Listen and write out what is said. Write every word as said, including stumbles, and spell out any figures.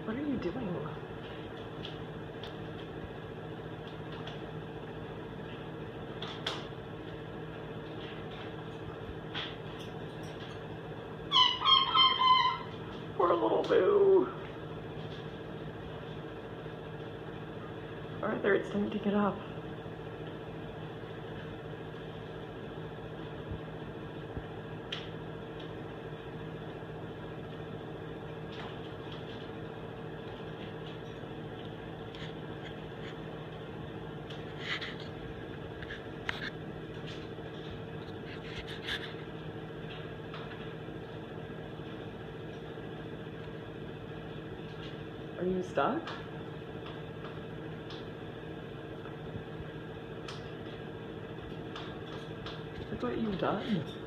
What are you doing? Poor little boo. Arthur, it's time to get up. Are you stuck? Look what you've done.